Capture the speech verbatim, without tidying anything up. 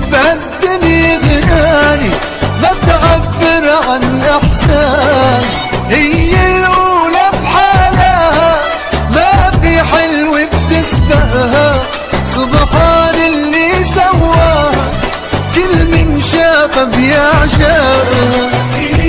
بهالدنيا غناني ما تعبر عن احساس، هي الاولى بحالها ما في حلو بتسبقها، سبحان اللي سواها كل من شافها بيعشقها.